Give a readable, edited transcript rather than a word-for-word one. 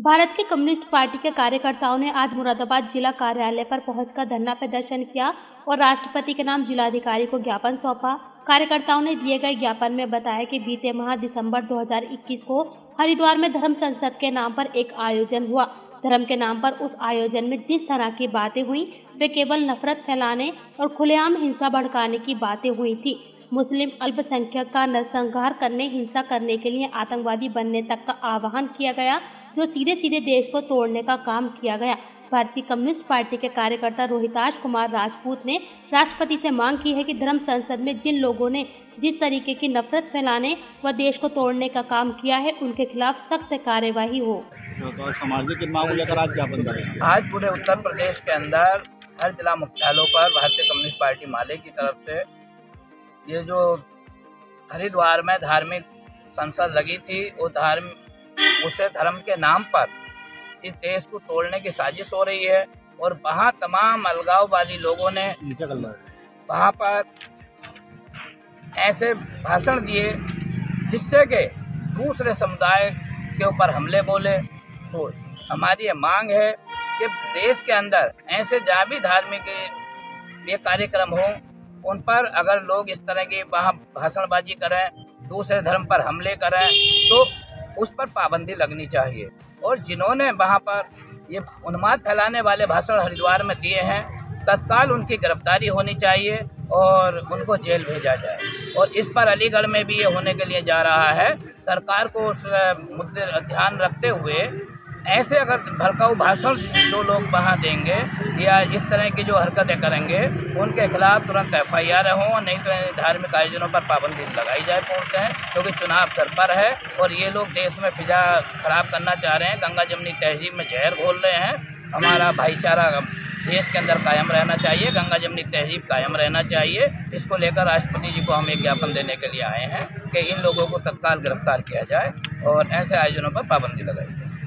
भारत के communist party के कार्यकर्ताओं ने आज मुरादाबाद जिला कार्यालय पर पहुंचकर धरना प्रदर्शन किया और राष्ट्रपति के नाम जिलाधिकारी को ज्ञापन सौंपा। कार्यकर्ताओं ने दिए गए ज्ञापन में बताया कि बीते माह दिसंबर 2021 को हरिद्वार में धर्म संसद के नाम पर एक आयोजन हुआ। धर्म के नाम पर उस आयोजन में जिस तरह की बातें हुई वे केवल नफरत फैलाने और खुलेआम हिंसा भड़काने की बातें हुई थी। मुस्लिम अल्पसंख्यक का नरसंहार करने, हिंसा करने के लिए आतंकवादी बनने तक का आह्वान किया गया, जो सीधे सीधे देश को तोड़ने का काम किया गया। भारतीय कम्युनिस्ट पार्टी के कार्यकर्ता रोहिताश कुमार राजपूत ने राष्ट्रपति से मांग की है कि धर्म संसद में जिन लोगों ने जिस तरीके की नफरत फैलाने व देश को तोड़ने का काम किया है, उनके खिलाफ सख्त कार्यवाही हो। तो सामाजिक मांग को लेकर आज ज्ञापन करेंगे। आज पूरे उत्तर प्रदेश के अंदर हर जिला मुख्यालयों पर भारतीय कम्युनिस्ट पार्टी माले की तरफ से ये जो हरिद्वार में धार्मिक संसद लगी थी, वो उसे धर्म के नाम पर इस देश को तोड़ने की साजिश हो रही है। और वहाँ तमाम अलगाववादी लोगों ने वहाँ पर ऐसे भाषण दिए जिससे कि दूसरे समुदाय के ऊपर हमले बोले। तो हमारी ये मांग है कि देश के अंदर ऐसे जहाँ भी धार्मिक ये कार्यक्रम हो, उन पर अगर लोग इस तरह की वहाँ भाषणबाजी करें, दूसरे धर्म पर हमले करें, तो उस पर पाबंदी लगनी चाहिए। और जिन्होंने वहाँ पर ये उन्माद फैलाने वाले भाषण हरिद्वार में दिए हैं, तत्काल उनकी गिरफ्तारी होनी चाहिए और उनको जेल भेजा जाए। और इस पर अलीगढ़ में भी ये होने के लिए जा रहा है। सरकार को उस मुद्दे ध्यान रखते हुए ऐसे अगर भड़काऊ भाषण जो लोग वहाँ देंगे या इस तरह की जो हरकतें करेंगे, उनके खिलाफ तुरंत FIR हो, नहीं तो धार्मिक आयोजनों पर पाबंदी लगाई जाए पूर्णतः, क्योंकि चुनाव सर पर है और ये लोग देश में फिजा खराब करना चाह रहे हैं, गंगा जमनी तहजीब में जहर घोल रहे हैं। हमारा भाईचारा देश के अंदर कायम रहना चाहिए, गंगा जमनी तहजीब कायम रहना चाहिए। इसको लेकर राष्ट्रपति जी को हम एक ज्ञापन देने के लिए आए हैं कि इन लोगों को तत्काल गिरफ्तार किया जाए और ऐसे आयोजनों पर पाबंदी लगाई जाए।